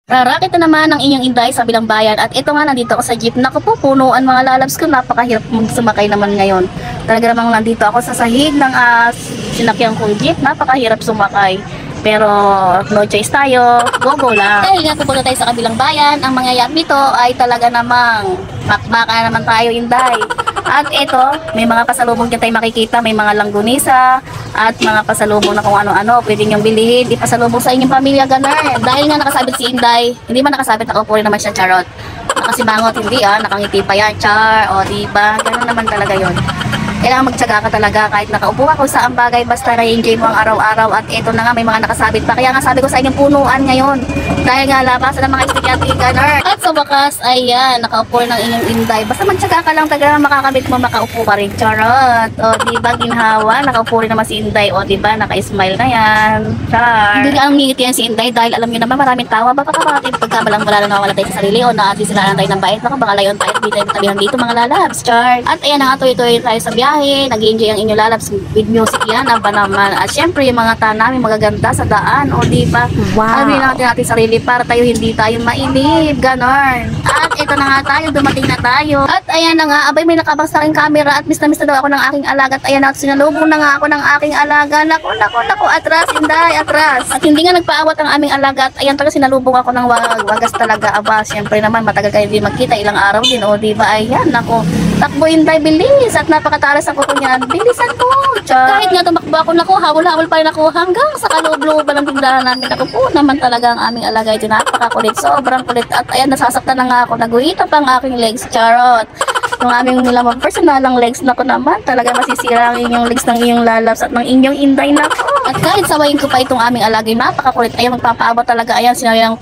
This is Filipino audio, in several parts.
Rarakit na naman ang inyong Inday sa Bilang Bayan at ito nga nandito ako sa jeep. Naku po, punuan mga lalabs ko, napakahirap magsumakay naman ngayon. Talaga namang nandito ako sa sahig ng sinakyan kong jeep, napakahirap sumakay. Pero no choice tayo, go lang. Dahil nga pupunta tayo sa Kabilang Bayan, ang mangyayari nito ay talaga namang makbaka naman tayo Inday. At ito, may mga pasalubong dyan tayo makikita, may mga langgunisa at mga pasalubong na kung ano-ano pwede niyong bilhin, ipasalubong sa inyong pamilya, ganun. Dahil nga nakasabit si Inday, hindi man nakasabit, nakaupo rin naman siya, charot. Nakasimangot, hindi nakangiti pa yan, char, o diba, ganun naman talaga yon. Kailangan magtsaga ka talaga kahit nakaupo ka kung saan bagay, basta na-enjoy mo ang araw-araw. At ito na nga, may mga nakasabit pa. Kaya nga sabi ko sa inyong punuan ngayon. Dahil nga labasan ng mga estudyante ganun. At sa wakas, ayan, nakaupo ng inyong Inday. Basta magtsaga ka lang talaga, makakabit mo, makaupo ka rin. Charot. O diba, ginhawa, nakaupo rin naman si Inday. O diba, naka-smile na yan. Char. Hindi nga ang ngiti yan si Inday dahil alam nyo naman maraming tawa. Baka kapatid pagkamalang wala na nawala tayo sa sarili o natin sila tayo ng bait. Baka mga layon tayo, hindi tayo tabihan dito mga lalabs. Char. At ayan na nga, tuloy-tuloy tayo sa biyahe. Nag-enjoy ang inyong lalabs with music yan, aba naman. At syempre yung mga tanami magaganda sa daan, o diba? Wow. Alamin natin sarili para tayo hindi tayo mainip, ganon. At ito na nga tayo, dumating na tayo. At ayan na nga, abay may nakabang sa aking camera at miss na daw ako ng aking alaga. At ayan na, sinalubong na nga ako ng aking alaga. Naku, atras, Inday, atras. At hindi nga nagpaawat ang aming alaga. At ayan talaga, sinalubong ako ng wagas talaga. Aba, syempre naman, matagal kayo hindi magkita, ilang araw din, o diba? Ayan, naku, takbo Inday, bilis. At napakatalas ako niyan, bilisan mo. Kahit nga tumakbo ako, naku, hawal-hawal pa rin ako hanggang sa kaloob-looban ng tindahan namin. Naku po naman talaga ang aming alaga. Ito napakakulit, sobrang kulit. At ayan, nasasaktan na nga ako, naguhita pa ang aking legs, charot. Yung aming nilamang personalang legs, naku naman, talaga masisira ang inyong legs ng inyong lalabs at ng inyong Inday, naku. At kahit sawayin ko pa itong aming alaga, napakakulit. Ayan, magpapaawat talaga. Ayan, sinayawan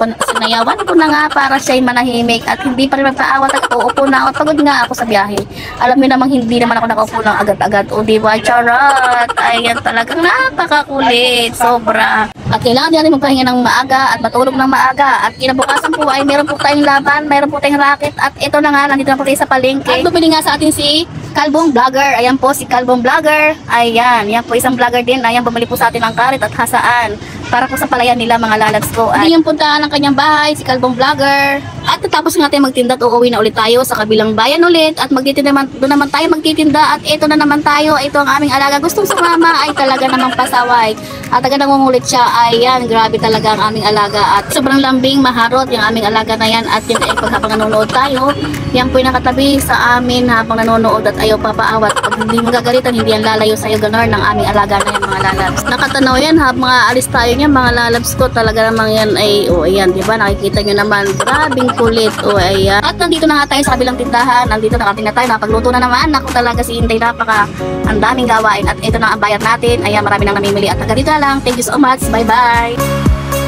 ko na nga para siya'y manahimik at hindi pa rin magpaawat at uupo na ako. Pagod nga ako sa biyahe. Alam niyo namang hindi naman ako nakaupo ng agad-agad. O diba, charot. Ayan, talagang napakakulit. Sobra. At kailangan din natin magpahinga ng maaga at matulog ng maaga. At kinabukasan po ay meron po tayong laban, meron po tayong racket. At ito na nga, nandito na po tayo sa palengke. At bumili nga sa atin si Kalbong Vlogger. Ayan po si Kalbong Vlogger. Ayan, yan po isang vlogger din. Ayan, bumili po sa atin ng karit at hasaan. Para po sa palayan nila mga lalabs ko. At yung puntahan ng kanyang bahay, si Kalbong Vlogger. At tapos nga tayo magtinda at uuwi na ulit tayo sa Kabilang Bayan ulit. At doon naman tayo magtitinda. At ito na naman tayo. Ito ang aming alaga. Gustong sumama ay talaga namang pasaway. At taga nangungulit siya. Ayan, grabe talaga ang aming alaga. At sobrang lambing, maharot yung aming alaga na yan. At yun ay habang nanonood tayo, yan po yung nakatabi sa amin habang nanonood at ayaw papaawat. Pag hindi magagalitan, hindi yan lalayo sa iyo, ganon ng aming alaga na yan mga lalabs. Nakatanaw yan habang mga alis tayo niya mga lalabs ko. Talaga namang yan ay, ayan, diba? Nakikita nyo naman, grabing kulit. Ayan. At nandito na nga tayo sa kabilang tindahan. Nandito nakating na tayo, napagluto na naman. Naku talaga si Inday, ang daming gawain. At ito na ang bayad natin. Ayan, marami nang namimili. At taga dito lang. Thank you so much. Bye-bye.